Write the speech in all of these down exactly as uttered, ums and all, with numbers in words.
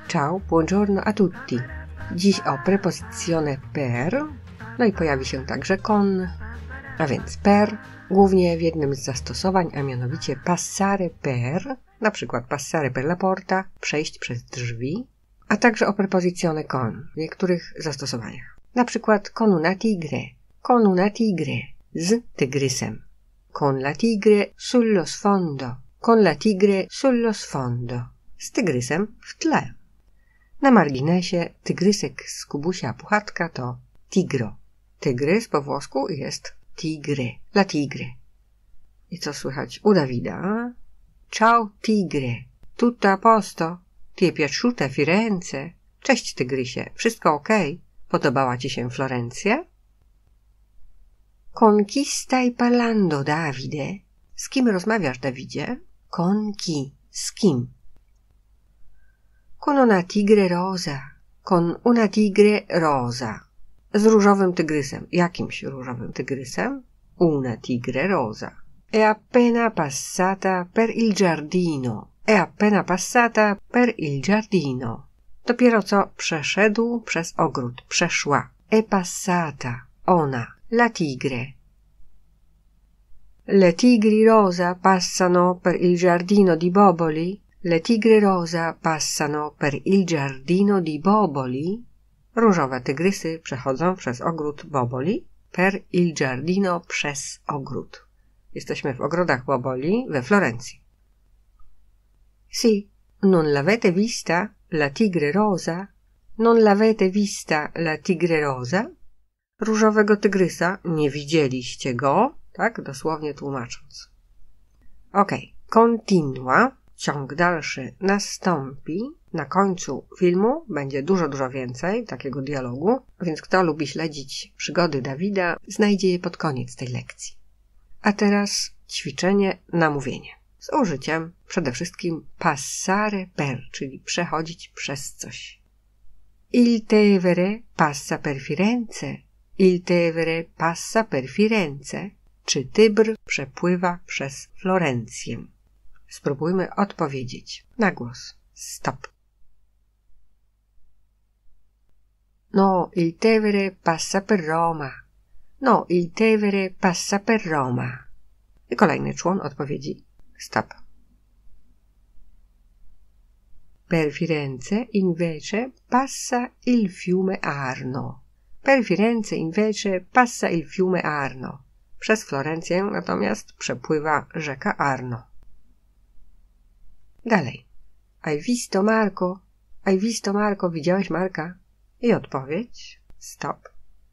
Ciao, buongiorno a tutti. Dziś o prepozycjone per, no i pojawi się także con, a więc per, głównie w jednym z zastosowań, a mianowicie passare per, na przykład passare per la porta, przejść przez drzwi, a także o prepozycjone con w niektórych zastosowaniach. Na przykład con una tigre, con una tigre, z tygrysem, con la tigre sullo sfondo, con la tigre sullo sfondo, z tygrysem w tle. Na marginesie tygrysek z Kubusia Puchatka to tigro. Tygrys po włosku jest tigre, la tigre. I co słychać u Dawida? Ciao tigre, tutto a posto? Ti è piaciuta Firenze? Cześć tygrysie, wszystko okej? Okay? Podobała ci się Florencja? Con chi stai parlando, Davide? Z kim rozmawiasz, Dawidzie? Con chi? Z kim? Con una tigre rosa, con una tigre rosa. Z różowym tygrysem. Jakimś różowym tygrysem? Una tigre rosa. È appena passata per il giardino. È appena passata per il giardino. Dopiero co przeszedł przez ogród. Przeszła. È passata. Ona. La tigre. Le tigri rosa passano per il giardino di Boboli. Le tigre rosa passano per il giardino di Boboli. Różowe tygrysy przechodzą przez ogród Boboli. Per il giardino, przez ogród. Jesteśmy w ogrodach Boboli we Florencji. Sì, non l'avete vista la tigre rosa? Non l'avete vista la tigre rosa? Różowego tygrysa, nie widzieliście go? Tak, dosłownie tłumacząc. Okej, okay. Continua. Ciąg dalszy nastąpi. Na końcu filmu będzie dużo, dużo więcej takiego dialogu, więc kto lubi śledzić przygody Dawida, znajdzie je pod koniec tej lekcji. A teraz ćwiczenie na mówienie. Z użyciem przede wszystkim passare per, czyli przechodzić przez coś. Il Tevere passa per Firenze. Il Tevere passa per Firenze. Czy Tybr przepływa przez Florencję? Spróbujmy odpowiedzieć. Na głos. Stop. No, il Tevere passa per Roma. No, il Tevere passa per Roma. I kolejny człon odpowiedzi. Stop. Per Firenze invece passa il fiume Arno. Per Firenze invece passa il fiume Arno. Przez Florencję natomiast przepływa rzeka Arno. Dalej. Hai visto Marco? Hai visto Marco? Widziałeś Marka? I odpowiedź. Stop.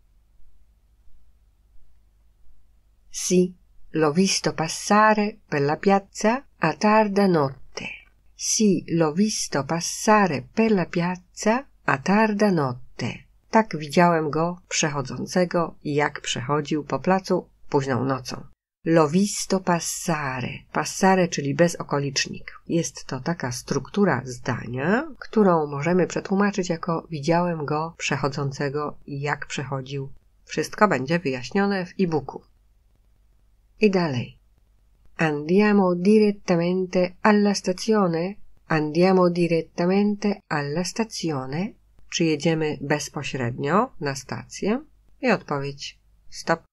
Sì, l'ho visto passare per la piazza a tarda notte. Sì, l'ho visto passare per la piazza a tarda notte. Tak widziałem go przechodzącego, jak przechodził po placu późną nocą. L'ho visto passare. Passare, czyli bezokolicznik. Jest to taka struktura zdania, którą możemy przetłumaczyć jako widziałem go przechodzącego, jak przechodził. Wszystko będzie wyjaśnione w e-booku. I dalej. Andiamo direttamente alla stazione. Andiamo direttamente alla stazione. Czy jedziemy bezpośrednio na stację? I odpowiedź. Stop.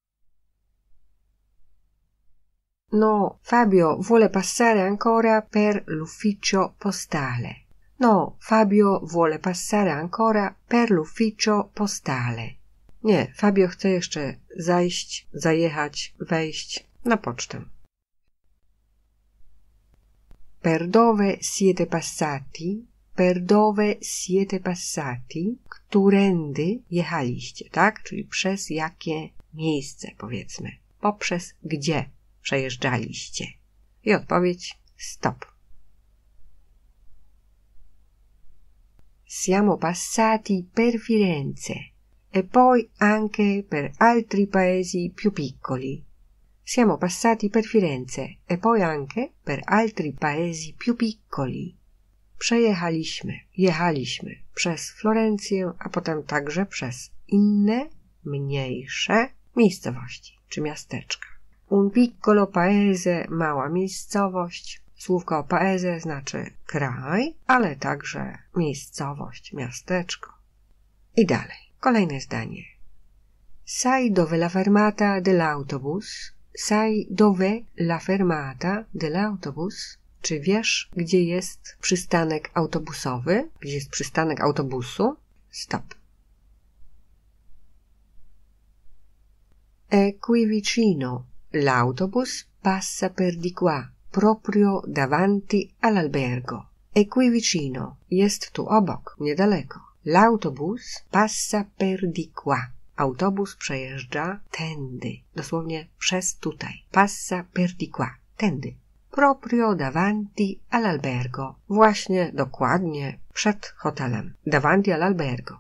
No, Fabio vuole passare ancora per l'ufficio postale. No, Fabio vuole passare ancora per l'ufficio postale. Nie, Fabio chce jeszcze zajść, zajechać, wejść na pocztę. Per dove siete passati? Per dove siete passati? Którędy jechaliście, tak? Czyli przez jakie miejsce, powiedzmy. Poprzez gdzie przejeżdżaliście. I odpowiedź stop. Siamo passati per Firenze e poi anche per altri paesi più piccoli. Siamo passati per Firenze e poi anche per altri paesi più piccoli. Przejechaliśmy, jechaliśmy przez Florencję, a potem także przez inne, mniejsze miejscowości czy miasteczka. Un piccolo paese, mała miejscowość, Słówko paese znaczy kraj, ale także miejscowość, miasteczko. I dalej. Kolejne zdanie. Sai dove la fermata dell'autobus? Sai dove la fermata dell'autobus? Czy wiesz, gdzie jest przystanek autobusowy? Gdzie jest przystanek autobusu? Stop. È qui vicino. L'autobus passa per di qua, proprio davanti all'albergo. È qui vicino. Jest tu obok, niedaleko. L'autobus passa per di qua. Autobus przejeżdża tędy, dosłownie przez tutaj. Passa per di qua, tędy. Proprio davanti all'albergo. Właśnie, dokładnie, przed hotelem. Davanti all'albergo.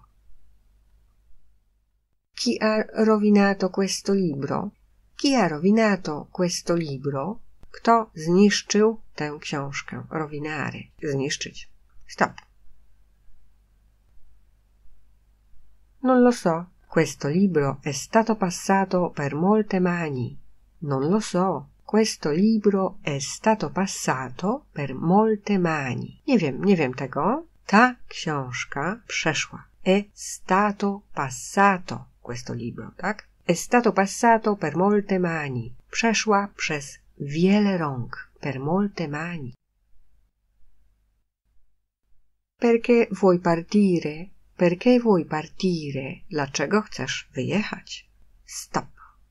Chi ha rovinato questo libro? Chi ha rovinato questo libro? Kto zniszczył tę książkę? Rovinare. Zniszczyć. Stop. Non lo so. Questo libro è stato passato per molte mani. Non lo so. Questo libro è stato passato per molte mani. Nie wiem, nie wiem tego. Ta książka przeszła. È stato passato questo libro, tak? È stato passato per molte mani. Przeszła przez wiele rąk. Per molte mani. Perché vuoi partire? Perché vuoi partire? Dlaczego chcesz wyjechać? Stop.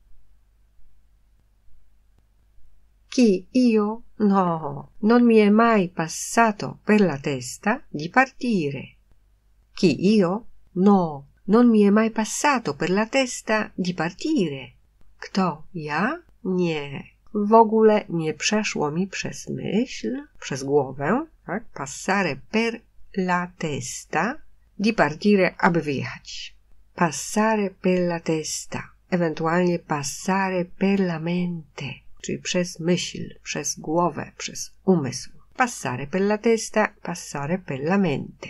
Chi? Io? No, non mi è mai passato per la testa di partire. Chi? Io? No, non mi è mai passato per la testa di partire. Kto? Ja? Nie. W ogóle nie przeszło mi przez myśl, przez głowę, tak? Passare per la testa di partire, aby wyjechać. Passare per la testa, ewentualnie passare per la mente, czyli przez myśl, przez głowę, przez umysł. Passare per la testa, passare per la mente.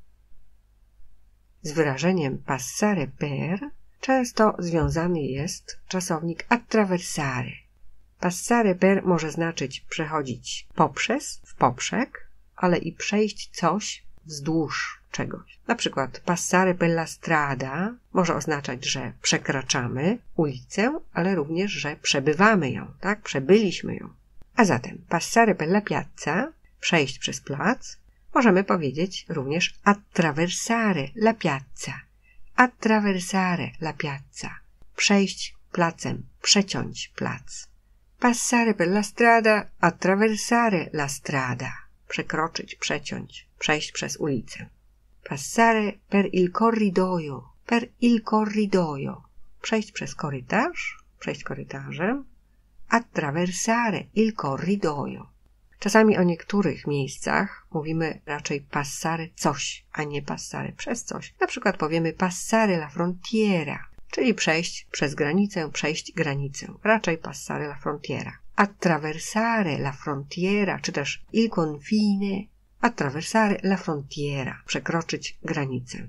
Z wyrażeniem passare per często związany jest czasownik attraversare. Passare per może znaczyć przechodzić poprzez, w poprzek, ale i przejść coś wzdłuż czegoś. Na przykład passare per la strada może oznaczać, że przekraczamy ulicę, ale również, że przebywamy ją, tak? Przebyliśmy ją. A zatem passare per la piazza, przejść przez plac, możemy powiedzieć również attraversare la piazza. Attraversare la piazza. Przejść placem, przeciąć plac. Passare per la strada, attraversare la strada. Przekroczyć, przeciąć, przejść przez ulicę. Passare per il corridoio. Per il corridoio. Przejść przez korytarz, przejść korytarzem. Attraversare il corridoio. Czasami o niektórych miejscach mówimy raczej passare coś, a nie passare przez coś. Na przykład powiemy passare la frontiera, czyli przejść przez granicę, przejść granicę. Raczej passare la frontiera. Attraversare la frontiera, czy też il confine. Attraversare la frontiera, przekroczyć granicę.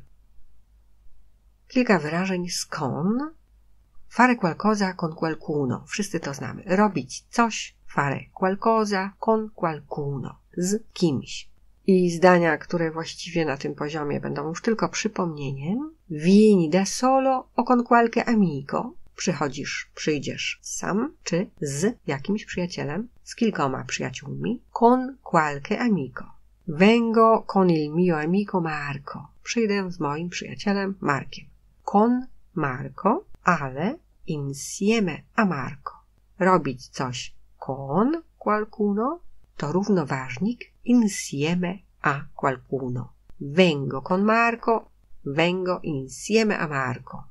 Kilka wyrażeń z con. Fare qualcosa con qualcuno. Wszyscy to znamy. Robić coś. Fare qualcosa con qualcuno. Z kimś. I zdania, które właściwie na tym poziomie będą już tylko przypomnieniem. Vieni da solo o con qualche amico. Przychodzisz, przyjdziesz sam, czy z jakimś przyjacielem, z kilkoma przyjaciółmi. Con qualche amico. Vengo con il mio amico Marco. Przyjdę z moim przyjacielem Markiem. Con Marco, ale insieme a Marco. Robić coś con qualcuno to równoważnik insieme a qualcuno. Vengo con Marco, vengo insieme a Marco.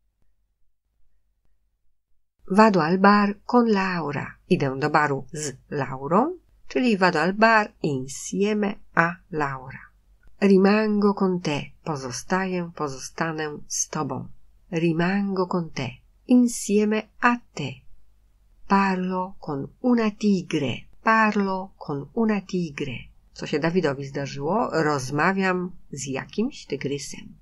Vado al bar con Laura. Idę do baru z Laurą, czyli vado al bar insieme a Laura. Rimango con te. Pozostaję, pozostanę z tobą. Rimango con te. Insieme a te. Parlo con una tigre. Parlo con una tigre. Co się Dawidowi zdarzyło? Rozmawiam z jakimś tygrysem.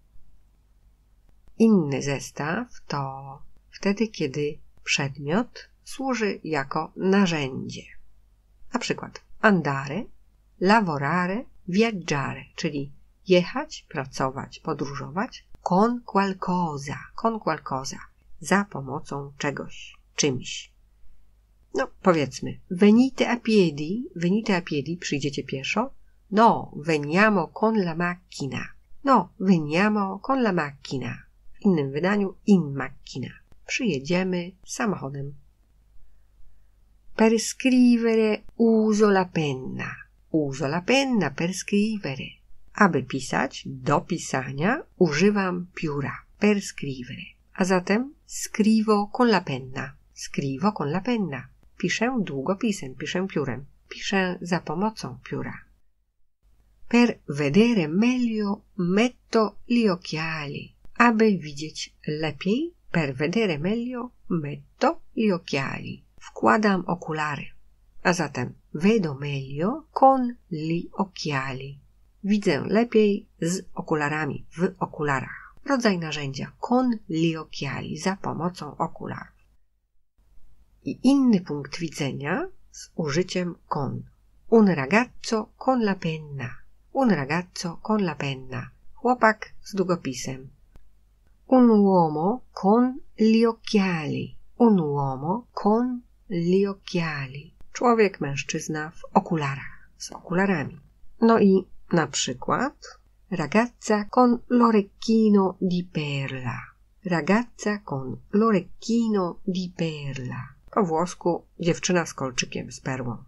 Inny zestaw to wtedy, kiedy przedmiot służy jako narzędzie. Na przykład andare, lavorare, viaggiare, czyli jechać, pracować, podróżować, con qualcosa, con qualcosa, za pomocą czegoś, czymś. No, powiedzmy, venite a piedi, venite a piedi, przyjdziecie pieszo. No, veniamo con la macchina. No, veniamo con la macchina. W innym wydaniu in macchina. Przyjedziemy samochodem. Per scrivere uso la penna. Uso la penna per scrivere. Aby pisać, do pisania używam pióra. Per scrivere. A zatem scrivo con la penna. Scrivo con la penna. Piszę długopisem, piszę piórem. Piszę za pomocą pióra. Per vedere meglio metto gli occhiali. Aby widzieć lepiej, per vedere meglio metto gli occhiali. Wkładam okulary. A zatem vedo meglio con gli occhiali. Widzę lepiej z okularami, w okularach. Rodzaj narzędzia con gli occhiali, za pomocą okularów. I inny punkt widzenia z użyciem con. Un ragazzo con la penna. Un ragazzo con la penna. Chłopak z długopisem. Un uomo con gli occhiali. Un uomo con gli occhiali. Człowiek, mężczyzna w okularach, z okularami. No i na przykład ragazza con l'orecchino di perla. Ragazza con l'orecchino di perla. Po włosku dziewczyna z kolczykiem, z perłą.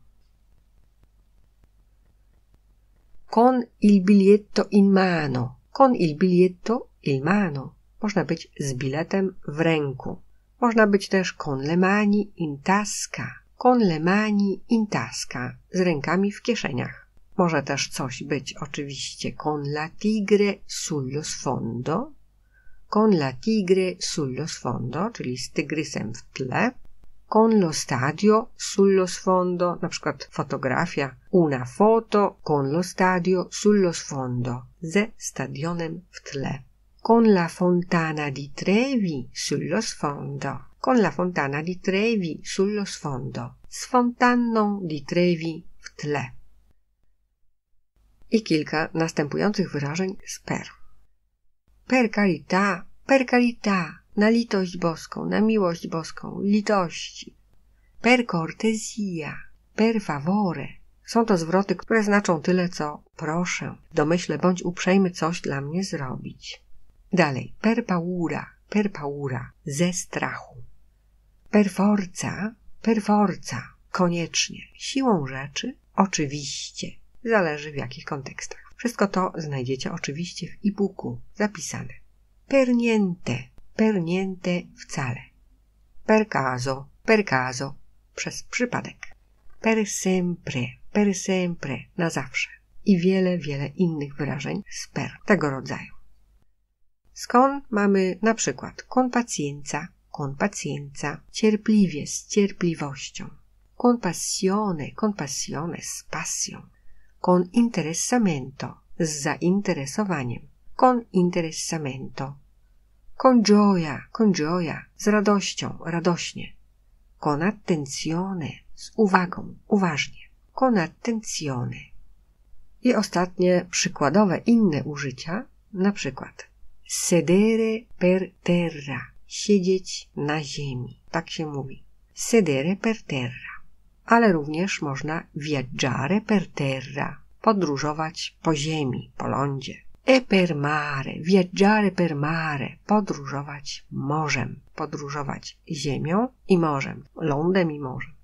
Con il biglietto in mano. Con il biglietto in mano. Można być z biletem w ręku. Można być też con le mani in tasca. Con le mani in tasca. Z rękami w kieszeniach. Może też coś być oczywiście con la tigre sullo sfondo. Con la tigre sullo sfondo, czyli z tygrysem w tle. Con lo stadio sullo sfondo, na przykład fotografia. Una foto con lo stadio sullo sfondo. Ze stadionem w tle. Con la fontana di Trevi sullo sfondo. Con la fontana di Trevi sullo sfondo. Z fontanną di Trevi w tle. I kilka następujących wyrażeń z per. Per carità, per carità, na litość boską, na miłość boską, litości. Per cortesia, per favore. Są to zwroty, które znaczą tyle, co proszę, w domyśle bądź uprzejmy coś dla mnie zrobić. Dalej, per paura, per paura, ze strachu. Per forza, per forza, koniecznie, siłą rzeczy, oczywiście. Zależy w jakich kontekstach. Wszystko to znajdziecie oczywiście w e-booku zapisane. Per niente, per niente wcale. Per caso, per caso, przez przypadek. Per sempre, per sempre, na zawsze. I wiele, wiele innych wyrażeń z per tego rodzaju. Z con mamy na przykład con pazienza, con pazienza, cierpliwie, z cierpliwością. Con passione, con passione, z pasją. Con interessamento, z zainteresowaniem. Con interessamento. Con gioia, con gioia, z radością, radośnie. Con attenzione, z uwagą, uważnie. Con attenzione. I ostatnie przykładowe inne użycia, na przykład sedere per terra, siedzieć na ziemi. Tak się mówi. Sedere per terra. Ale również można viaggiare per terra, podróżować po ziemi, po lądzie. E per mare, viaggiare per mare, podróżować morzem, podróżować ziemią i morzem, lądem i morzem.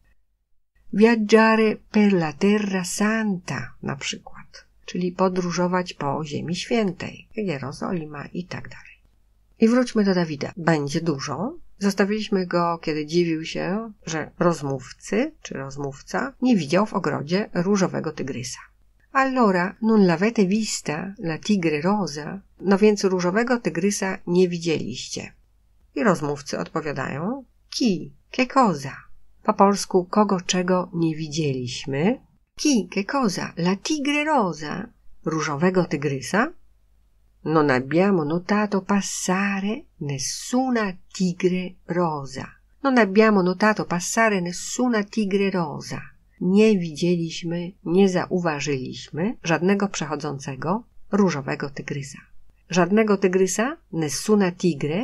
Viaggiare per la terra santa, na przykład, czyli podróżować po ziemi świętej, Jerozolima i tak dalej. I wróćmy do Dawida. Będzie dużo. Zostawiliśmy go, kiedy dziwił się, że rozmówcy, czy rozmówca, nie widział w ogrodzie różowego tygrysa. Allora non l'avete vista la tigre rosa? No więc różowego tygrysa nie widzieliście. I rozmówcy odpowiadają, chi, che cosa? Po polsku, kogo czego nie widzieliśmy? Chi, che cosa? La tigre rosa? Różowego tygrysa? Non abbiamo notato passare nessuna tigre rosa. Non abbiamo notato passare nessuna tigre rosa. nie widzieliśmy, nie zauważyliśmy żadnego przechodzącego różowego tygrysa. Żadnego tygrysa, nessuna tigre,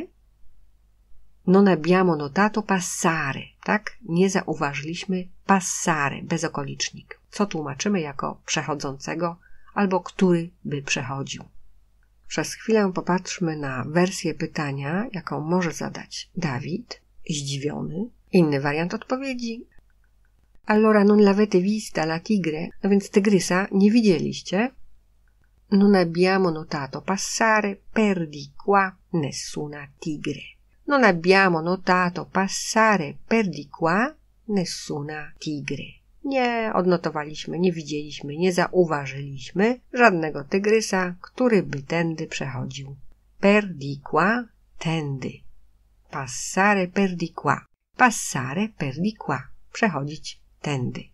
non abbiamo notato passare, tak? Nie zauważyliśmy passare, bezokolicznik, co tłumaczymy jako przechodzącego albo który by przechodził. Przez chwilę popatrzmy na wersję pytania, jaką może zadać Dawid, zdziwiony. Inny wariant odpowiedzi. Allora non l'avete vista la tigre? No więc tygrysa nie widzieliście. Non abbiamo notato passare per di qua nessuna tigre. Non abbiamo notato passare per di qua nessuna tigre. Nie odnotowaliśmy, nie widzieliśmy, nie zauważyliśmy żadnego tygrysa, który by tędy przechodził. Per di qua, tędy. Passare per di qua. Passare per di qua. Przechodzić tędy.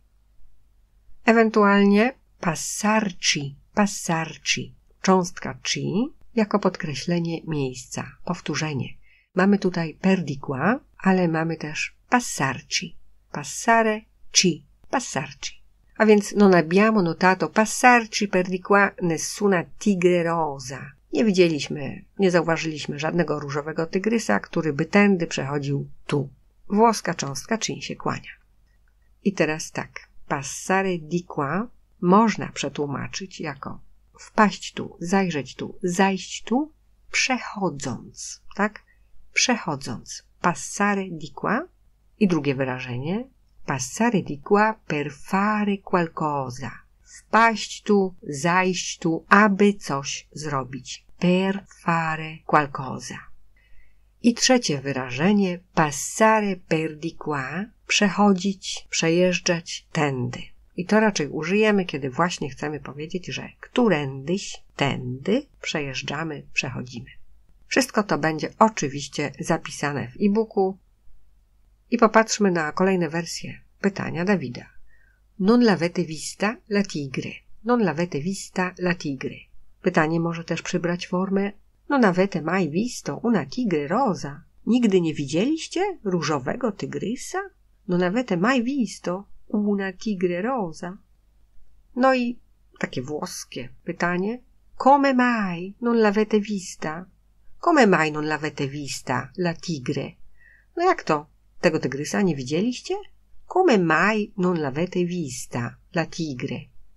Ewentualnie passarci, passarci. Cząstka ci jako podkreślenie miejsca, powtórzenie. Mamy tutaj per di qua, ale mamy też passarci. Passare ci, passarci. A więc non abbiamo notato passarci per di qua nessuna tigre rosa. Nie widzieliśmy, nie zauważyliśmy żadnego różowego tygrysa, który by tędy przechodził tu. Włoska cząstka ci się kłania. I teraz tak, passare di qua można przetłumaczyć jako wpaść tu, zajrzeć tu, zajść tu, przechodząc, tak? Przechodząc. Passare di qua. I drugie wyrażenie. Passare di qua per fare qualcosa. Wpaść tu, zajść tu, aby coś zrobić. Per fare qualcosa. I trzecie wyrażenie. Passare per di qua. Przechodzić, przejeżdżać tędy. I to raczej użyjemy, kiedy właśnie chcemy powiedzieć, że którędyś, tędy przejeżdżamy, przechodzimy. Wszystko to będzie oczywiście zapisane w e-booku. I popatrzmy na kolejne wersje pytania Dawida. Non l'avete vista la tigre. Non l'avete vista la tigre. Pytanie może też przybrać formę Non avete mai visto una tigre rosa. Nigdy nie widzieliście różowego tygrysa? Non avete mai visto una tigre rosa. No i takie włoskie pytanie. Come mai non l'avete vista? Come mai non l'avete vista la tigre? No jak to? Tego tygrysa nie widzieliście? Come mai non l'avete vista la tigre?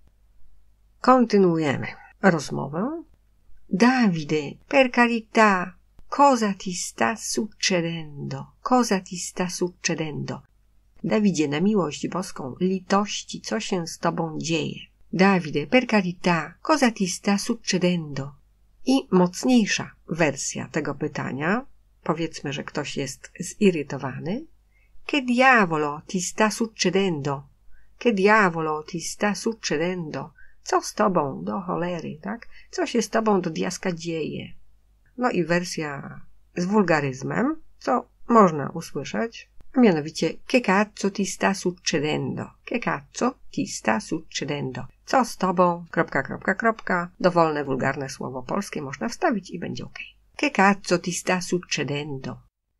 Kontynuujemy rozmowę. Davide, per carità, cosa ti sta succedendo? Cosa ti sta succedendo? Dawidzie, na miłość boską, litości, co się z tobą dzieje? Davide, per carità, cosa ti sta succedendo? I mocniejsza wersja tego pytania, powiedzmy, że ktoś jest zirytowany. Che diavolo ti sta succedendo? Che diavolo ti sta succedendo? Co z tobą do cholery, tak? Co się z tobą do diaska dzieje? No i wersja z wulgaryzmem, co można usłyszeć, a mianowicie che cazzo ti sta succedendo? Che cazzo ti sta succedendo? Co z tobą? Kropka, kropka, kropka. Dowolne, wulgarne słowo polskie można wstawić i będzie ok. Che cazzo ti sta succedendo?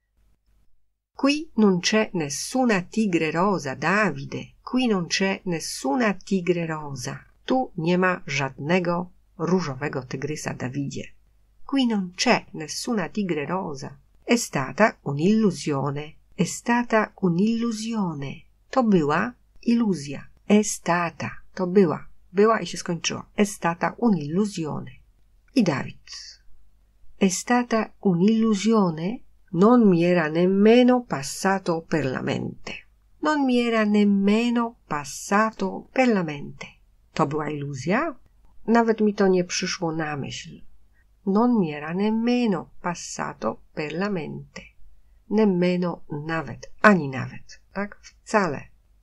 Qui non c'è nessuna tigre rosa, Davide. Qui non c'è nessuna tigre rosa. Tu nie ma żadnego różowego tygrysa, Dawidzie. Qui non c'è nessuna tigre rosa. È stata un'illusione. È stata un'illusione. To była iluzja. È stata. To była. Była i się skończyło. È stata un'illusione. I Dawid. È stata un'illusione. Non mi era nemmeno passato per la mente. Non mi era nemmeno passato per la mente. To była iluzja? Nawet mi to nie przyszło na myśl. Non mi era nemmeno passato per la mente. Nemmeno nawet, ani nawet, tak? Wcale.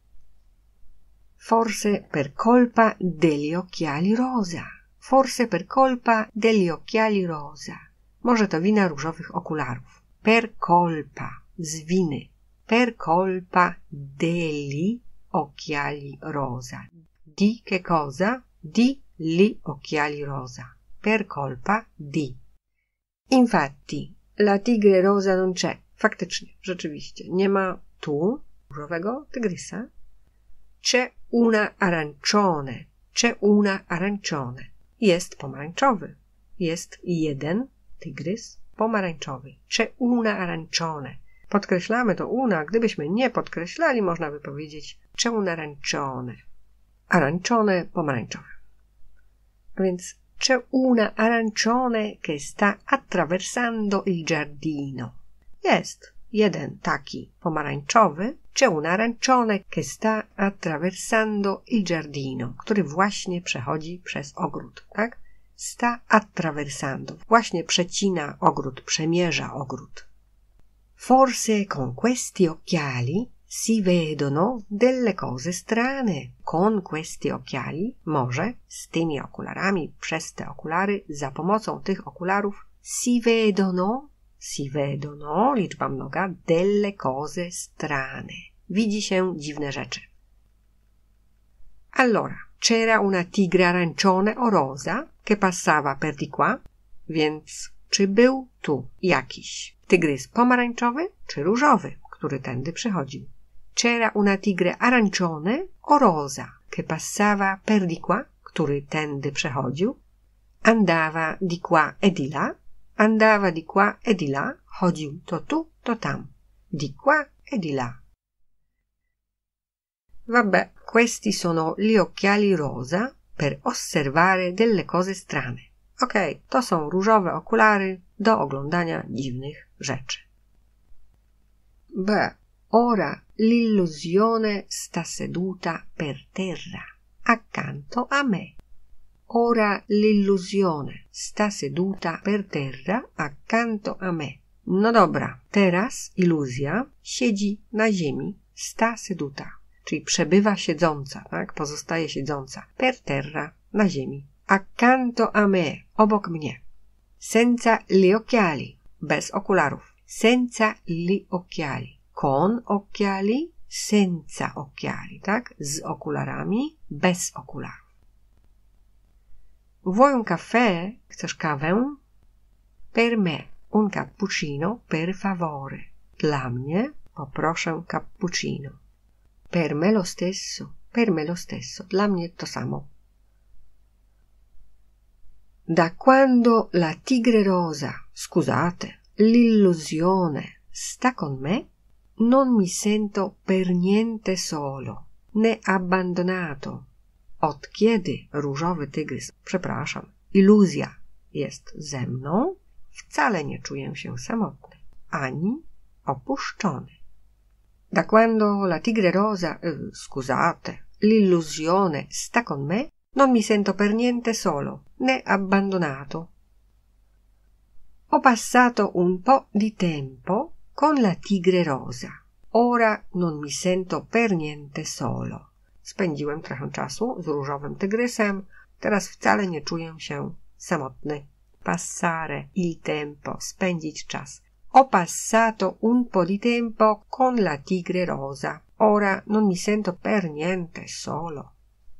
Forse per colpa degli occhiali rosa. Forse per colpa degli occhiali rosa. Może to wina różowych okularów. Per colpa, z winy. Per colpa degli occhiali rosa. Di che cosa? Di li occhiali rosa. Per colpa di. Infatti, la tigre rosa non c'è. Faktycznie, rzeczywiście, nie ma tu różowego tygrysa. C'è una arancione. C'è una arancione. Jest pomarańczowy. Jest jeden tygrys pomarańczowy. C'è una arancione. Podkreślamy to una. Gdybyśmy nie podkreślali, można by powiedzieć c'è un arancione. Arancione pomarańczowe. A więc c'è una arancione che sta attraversando il giardino. Jest jeden taki pomarańczowy. C'è un arancione che sta attraversando il giardino, który właśnie przechodzi przez ogród, tak? Sta attraversando. Właśnie przecina ogród, przemierza ogród. Forse con questi occhiali si vedono delle cose strane. Con questi occhiali, może z tymi okularami, przez te okulary, za pomocą tych okularów si vedono, si vedono, liczba mnoga, delle cose strane. Widzi się dziwne rzeczy. Allora, c'era una tigre arancione o rosa che passava per di qua, więc czy był tu jakiś tygrys pomarańczowy czy różowy, który tędy przychodził? C'era una tigre arancione o rosa che passava per di qua, który tędy przechodził. Andava di qua e di là, andava di qua e di là, chodził to tu, to tam. Di qua e di là. Vabbè, questi sono gli occhiali rosa per osservare delle cose strane. Okej, okay, to są różowe okulary do oglądania dziwnych rzeczy. B. Ora l'illusione sta seduta per terra, accanto a me. Ora l'illusione sta seduta per terra, accanto a me. No dobra, teraz iluzja siedzi na ziemi, sta seduta, czyli przebywa siedząca, tak? Pozostaje siedząca. Per terra, na ziemi. Accanto a me, obok mnie. Senza gli occhiali, bez okularów. Senza gli occhiali. Con occhiali, senza occhiali, tak? Z okularami, bez okularów. Vuoi un caffè? Chcesz kawę? Per me, un cappuccino, per favore. Dla mnie, poproszę cappuccino. Per me lo stesso, per me lo stesso. Dla mnie to samo. Da quando la tigre rosa, scusate, l'illusione sta con me, non mi sento per niente solo, né abbandonato. Od kiedy różowy tygrys, przepraszam, iluzja jest ze mną, wcale nie czuję się samotny, ani opuszczony. Da quando la tigre rosa, eh, scusate, l'illusione sta con me, non mi sento per niente solo, né abbandonato. Ho passato un po' di tempo con la tigre rosa. Ora non mi sento per niente solo. Spędziłem trochę czasu z różowym tygrysem, teraz wcale nie czuję się samotny. Passare il tempo, spędzić czas. Ho passato un po' di tempo con la tigre rosa. Ora non mi sento per niente solo.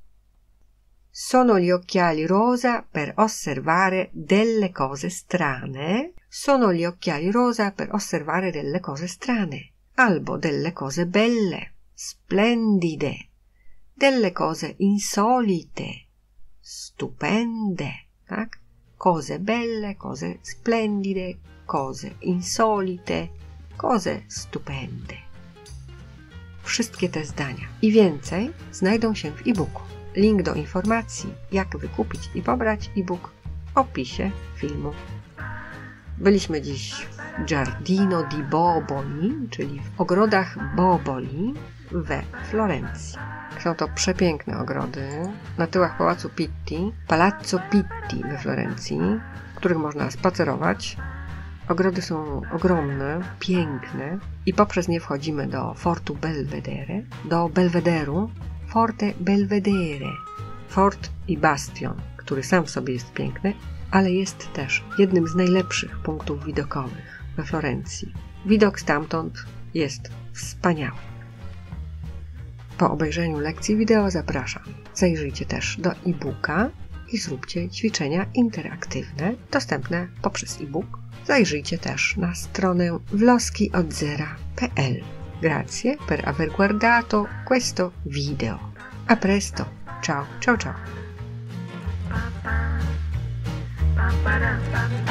Sono gli occhiali rosa per osservare delle cose strane. Sono gli occhiali rosa per osservare delle cose strane. Albo delle cose belle, splendide. Delle cose insolite, stupende, tak? Cose belle, cose splendide, cose insolite, cose stupende. Wszystkie te zdania i więcej znajdą się w e-booku. Link do informacji, jak wykupić i pobrać e-book w opisie filmu. Byliśmy dziś w Giardino di Boboli, czyli w ogrodach Boboli we Florencji. Są to przepiękne ogrody na tyłach Pałacu Pitti, Palazzo Pitti we Florencji, w których można spacerować. Ogrody są ogromne, piękne i poprzez nie wchodzimy do Fortu Belvedere, do Belwederu, Forte Belvedere, fort i bastion, który sam w sobie jest piękny, ale jest też jednym z najlepszych punktów widokowych we Florencji. Widok stamtąd jest wspaniały. Po obejrzeniu lekcji wideo zapraszam. Zajrzyjcie też do e-booka i zróbcie ćwiczenia interaktywne dostępne poprzez e-book. Zajrzyjcie też na stronę wloski od zera kropka p l. Grazie per aver guardato questo video. A presto. Ciao, ciao, ciao.